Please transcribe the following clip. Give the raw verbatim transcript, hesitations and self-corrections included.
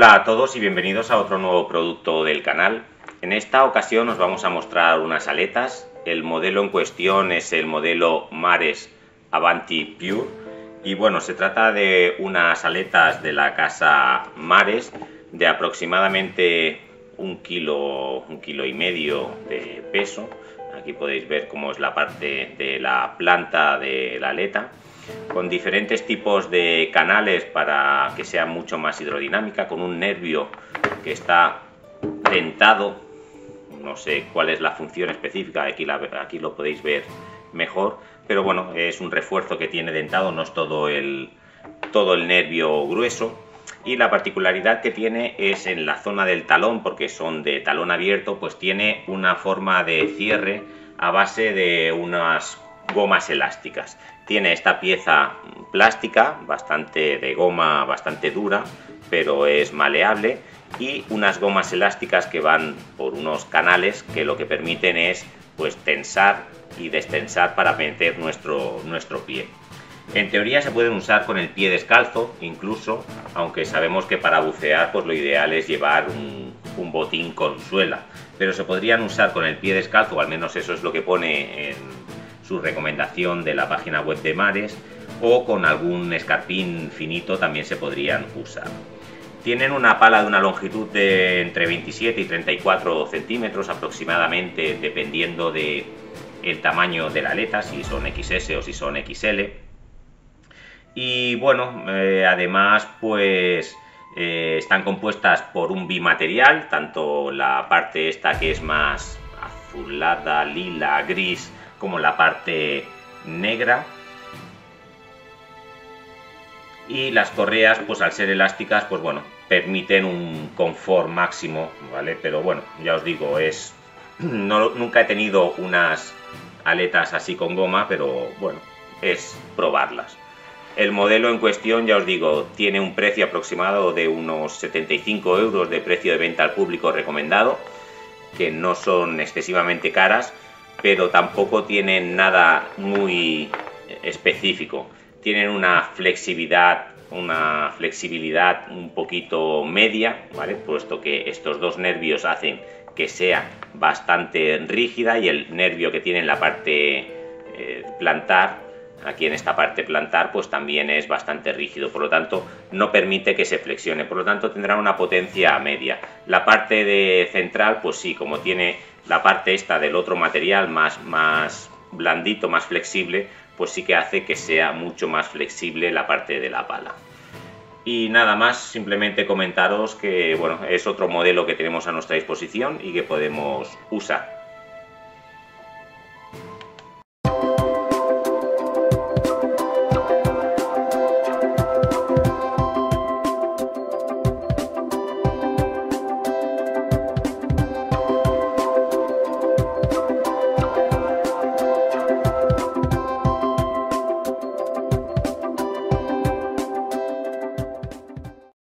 Hola a todos y bienvenidos a otro nuevo producto del canal. En esta ocasión os vamos a mostrar unas aletas. El modelo en cuestión es el modelo Mares Avanti Pure y bueno, se trata de unas aletas de la casa Mares de aproximadamente un kilo, un kilo y medio de peso. Aquí podéis ver cómo es la parte de la planta de la aleta, con diferentes tipos de canales para que sea mucho más hidrodinámica, con un nervio que está dentado. No sé cuál es la función específica, aquí, la, aquí lo podéis ver mejor, pero bueno, es un refuerzo que tiene dentado, no es todo el, todo el nervio grueso. Y la particularidad que tiene es en la zona del talón, porque son de talón abierto, pues tiene una forma de cierre a base de unas gomas elásticas. Tiene esta pieza plástica, bastante de goma, bastante dura, pero es maleable, y unas gomas elásticas que van por unos canales que lo que permiten es pues tensar y destensar para meter nuestro, nuestro pie. En teoría se pueden usar con el pie descalzo, incluso, aunque sabemos que para bucear pues lo ideal es llevar un, un botín con suela, pero se podrían usar con el pie descalzo, o al menos eso es lo que pone en su recomendación de la página web de Mares, o con algún escarpín finito también se podrían usar. Tienen una pala de una longitud de entre veintisiete y treinta y cuatro centímetros aproximadamente, dependiendo de el tamaño de la aleta, si son equis ese o si son equis ele. Y bueno, eh, además pues eh, están compuestas por un bimaterial, tanto la parte esta que es más azulada, lila, gris, como la parte negra. Y las correas, pues al ser elásticas, pues bueno, permiten un confort máximo, ¿vale? Pero bueno, ya os digo, es no, nunca he tenido unas aletas así con goma, pero bueno, es probarlas. El modelo en cuestión, ya os digo, tiene un precio aproximado de unos setenta y cinco euros de precio de venta al público recomendado, que no son excesivamente caras, pero tampoco tienen nada muy específico. Tienen una flexibilidad, una flexibilidad un poquito media, ¿vale? Puesto que estos dos nervios hacen que sea bastante rígida, y el nervio que tiene en la parte eh, plantar, aquí en esta parte plantar, pues también es bastante rígido, por lo tanto no permite que se flexione, por lo tanto tendrá una potencia media. La parte de central, pues sí, como tiene la parte esta del otro material más, más blandito, más flexible, pues sí que hace que sea mucho más flexible la parte de la pala. Y nada más, simplemente comentaros que bueno, es otro modelo que tenemos a nuestra disposición y que podemos usar.